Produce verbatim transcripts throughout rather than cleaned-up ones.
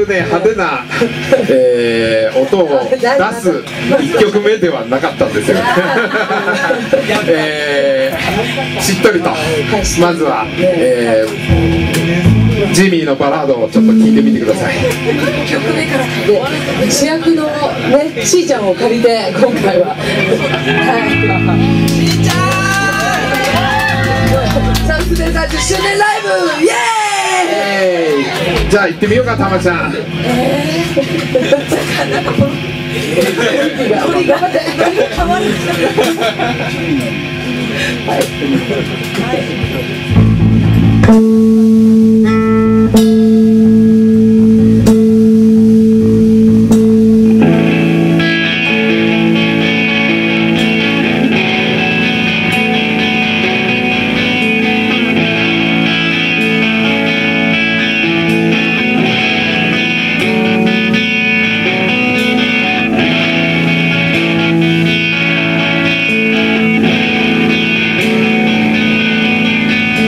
ね派手な、えー、音を出すいっきょくめではなかったんですよね。えー、しっとりとまずは、えー、ジミーのバラードをちょっと聴いてみてください。 で主役のねしーちゃんを借りて今回はしーちゃんサンスデーさんじゅっしゅうねんライブイエーイ。 じゃあ行ってみようか、たまちゃん。 えー、頑張って「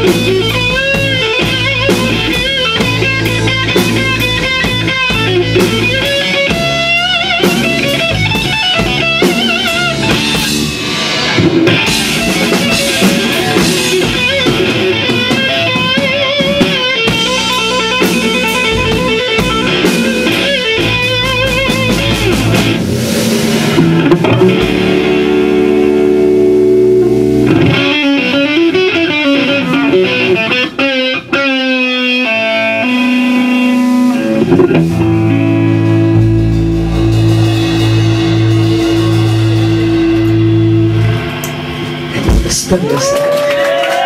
知ってました。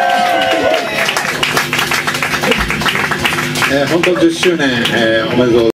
えー、本当じゅっしゅうねん、えー、おめでとう。